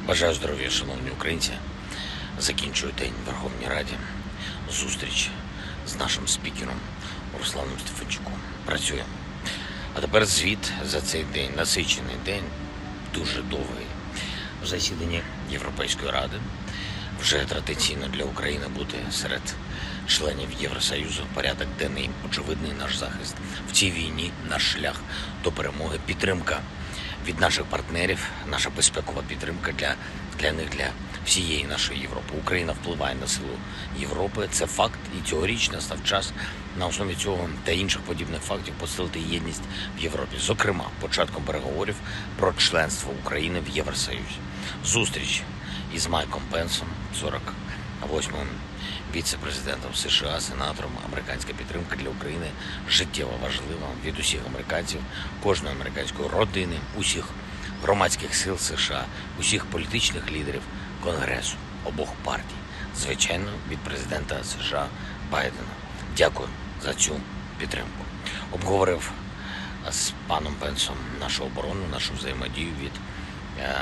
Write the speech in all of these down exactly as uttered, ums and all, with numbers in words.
Бажаю здоров'я, шановні українці. Закінчую день в Верховній Раді. Зустріч з нашим спікером Русланом Стефанчуком. Працюємо. А тепер звіт за цей день. Насичений день, дуже довгий. В засіданні Європейської Ради вже традиційно для України бути серед членів Євросоюзу. Порядок денний, очевидний наш захист в цій війні, наш шлях до перемоги, підтримка від наших партнерів, наша безпекова підтримка для, для них, для всієї нашої Європи. Україна впливає на силу Європи, це факт, і цьогоріч настав час на основі цього та інших подібних фактів посилити єдність в Європі. Зокрема, початком переговорів про членство України в Євросоюзі. Зустріч із Майком Пенсом, сорок восьмим віце-президентом США, сенатором. Американська підтримка для України життєво важлива від усіх американців, кожної американської родини, усіх громадських сил США, усіх політичних лідерів Конгресу, обох партій. Звичайно, від президента США Байдена. Дякую за цю підтримку. Обговорив з паном Пенсом нашу оборону, нашу взаємодію від е,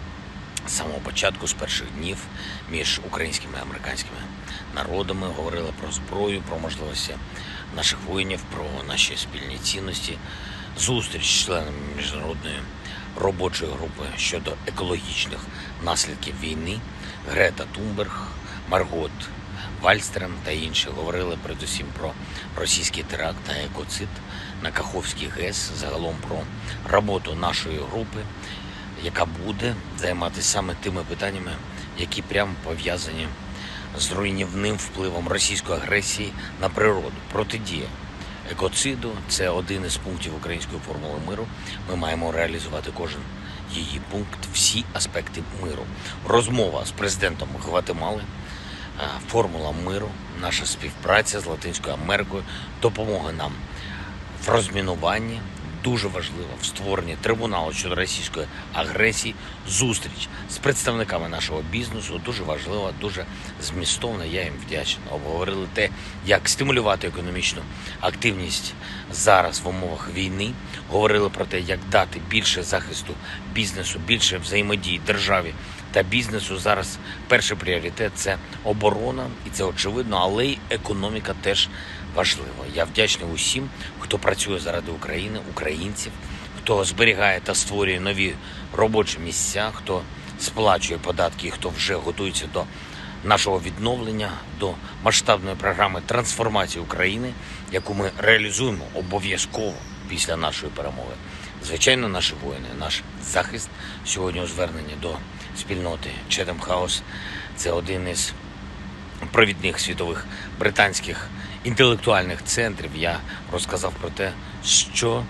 самого початку, з перших днів між українськими і американськими народами. Говорили про зброю, про можливості наших воїнів, про наші спільні цінності. Зустріч з членами міжнародної робочої групи щодо екологічних наслідків війни. Грета Тунберг, Маргот Вальстрем та інші говорили передусім про російський теракт та екоцид на Каховській ГЕС, загалом про роботу нашої групи, яка буде займатися саме тими питаннями, які прямо пов'язані з руйнівним впливом російської агресії на природу. Протидія екоциду – це один із пунктів української формули миру. Ми маємо реалізувати кожен її пункт, всі аспекти миру. Розмова з президентом Гватемали, формула миру, наша співпраця з Латинською Америкою, допомога нам в розмінуванні, дуже важливо в створенні трибуналу щодо російської агресії, зустріч з представниками нашого бізнесу, дуже важлива, дуже змістовна, я їм вдячний. Обговорили те, як стимулювати економічну активність зараз в умовах війни, говорили про те, як дати більше захисту бізнесу, більше взаємодії державі та бізнесу. Зараз перший пріоритет – це оборона, і це очевидно, але й економіка теж важливо. Я вдячний усім, хто працює заради України, українців, хто зберігає та створює нові робочі місця, хто сплачує податки і хто вже готується до нашого відновлення, до масштабної програми трансформації України, яку ми реалізуємо обов'язково після нашої перемоги. Звичайно, наші воїни, наш захист сьогодні у зверненні до спільноти Chatham House – це один із провідних світових британських інтелектуальних центрів. Я розказав про те, що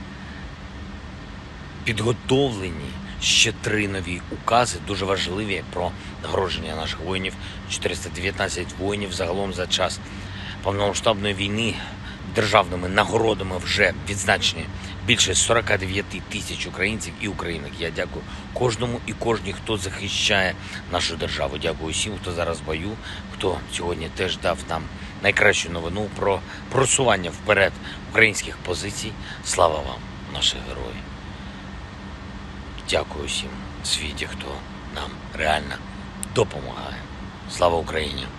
підготовлені ще три нові укази, дуже важливі, про нагородження наших воїнів. чотириста дев'ятнадцять воїнів загалом за час повномасштабної війни державними нагородами вже відзначені більше сорок дев'ять тисяч українців і українок. Я дякую кожному і кожній, хто захищає нашу державу. Дякую всім, хто зараз в бою, хто сьогодні теж дав нам найкращу новину про просування вперед українських позицій. Слава вам, наші герої. Дякую всім в світі, хто нам реально допомагає. Слава Україні!